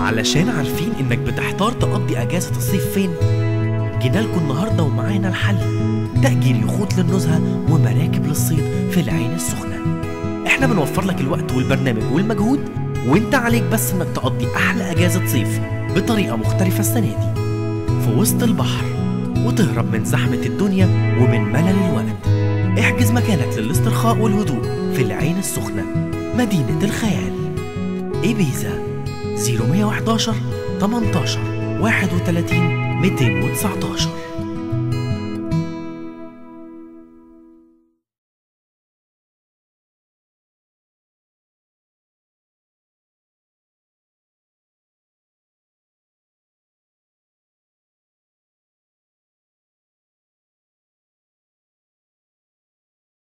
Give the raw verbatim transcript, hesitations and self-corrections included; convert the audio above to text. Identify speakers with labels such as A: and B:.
A: علشان عارفين إنك بتحتار تقضي أجازة الصيف فين؟ جينا لكم النهاردة ومعانا الحل: تأجير يخوت للنزهة ومراكب للصيد في العين السخنة. إحنا بنوفر لك الوقت والبرنامج والمجهود، وإنت عليك بس إنك تقضي أحلى أجازة صيف بطريقة مختلفة السنة دي في وسط البحر، وتهرب من زحمة الدنيا ومن ملل الوقت. احجز مكانك للاسترخاء والهدوء في العين السخنة، مدينة الخيال. إبيزا صفر واحد واحد تمنتاشر واحد وتلاتين ميتين وتسعتاشر.